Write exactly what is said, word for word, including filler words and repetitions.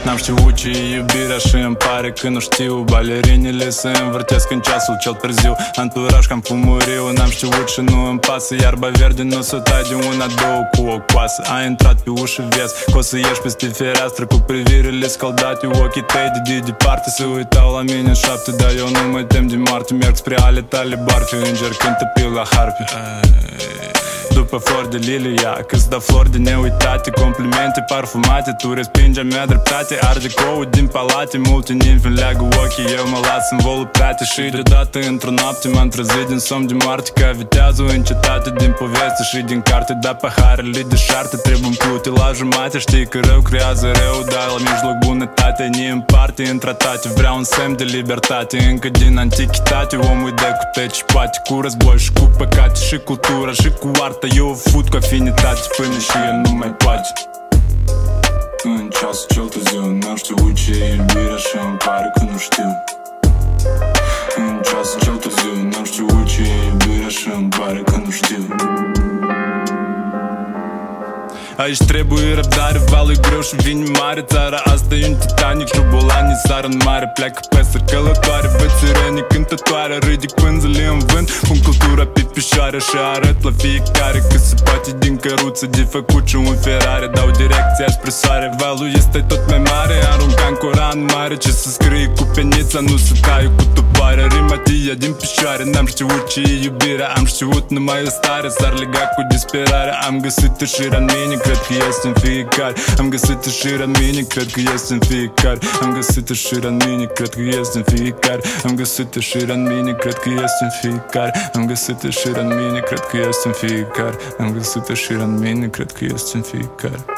N-am știut ce e iubirea și îmi pare că nu știu. Balerinile se învârtesc în ceasul cel târziu. Anturaj cam fumuriu, n-am știut și nu îmi pasă. Iarba verde nu s-o tai de una, două cu o coasă. Ai intrat pe ușă, vezi că o să ieși peste fereastră cu privirile scăldate. Ochii tăi de, de departe se uitau la mine în șapte, dar eu nu mă tem de moarte. Merg spre ale tale barfe, înger cântă pe la harpe. După flori de lilia, că-ți dau flori de neuitate, complimente parfumate, tu respingi a mea dreptate. Arde coul din palate, multe nimfe leagă ochii, eu mă las învoluprate. Și deodată într-o noapte m-am trezit din somn de moarte, că avitează o încetate din poveste și din carte. Dar paharele de șarte trebuie împlute la jumate. Știi că rău creează rău, dar la mijloc bunătate ne împarte în tratate. Vreau un semn de libertate, încă din antichitate. Omul de cu teci poate, cu război și cu păcate, și cultura și cu artă. Eu o fut cu afinitate până și el nu mai poate. În ceasul cel târziu, n-am știut ce e iubirea și îmi pare că nu știu. În ceasul cel târziu, n-am știut ce e iubirea și îmi pare că nu știu. Aici trebuie răbdare, valul e greu și vine mare. Țara asta e un Titanic, șobolanii sar în mare. Pleacă peste călătoare, văd sirene cântătoare. Ridic pânzele în vânt, pun cultura pe pișoare și arăt la fiecare că se poate din căruță de făcut și un Ferrari. Dau direcția spre soare, valul este tot mai mare. Arunca în Coran mare, ce se scrie cu penița, nu se taie cu tupoare. Rimatia din pișoare, n-am știut ce e iubirea, am știut numai o stare. S-ar lega cu disperare, am găsit ieșirea în mine, cred că este în fiecare. Am găsit ieșirea în mine, cred că este în fiecare. Am găsit ieșirea în mine, cred că este în fiecare. Am găsit ieșirea în mine, cred că este în fiecare. Am găsit ieșirea în mine, cred că este în fiecare. Am găsit ieșirea în mine, cred că este în fiecare.